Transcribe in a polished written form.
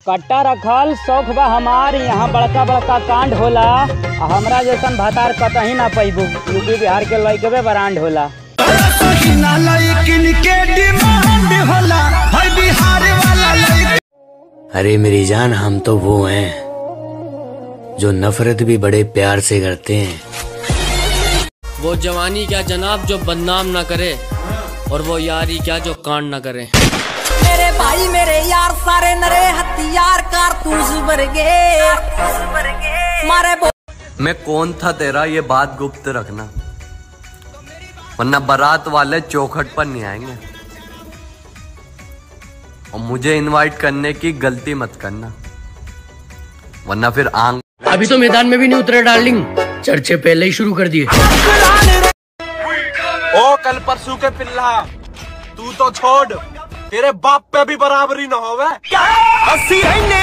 कट्टा रखल शौक बा हमार, यहाँ बड़का बड़का कांड होला। हमरा जैसन भातार कतही ना पैबू। यूपी बिहार के लइकबे ब्रांड होला। अरे मेरी जान, हम तो वो हैं जो नफरत भी बड़े प्यार से करते हैं। वो जवानी क्या जनाब जो बदनाम ना करे, और वो यारी क्या जो कांड ना करे। मेरे भाई मेरे यार सारे नरे हथियार कारतूस वर्गे मारे। मैं कौन था तेरा ये बात गुप्त रखना, वरना बारात वाले चौखट पर नहीं आएंगे। और मुझे इनवाइट करने की गलती मत करना, वरना फिर आंग। अभी तो मैदान में भी नहीं उतरे डार्लिंग, चर्चे पहले ही शुरू कर दिए। ओ कल परसों के पिल्ला, तू तो छोड़, तेरे बाप पे भी बराबरी न होवे।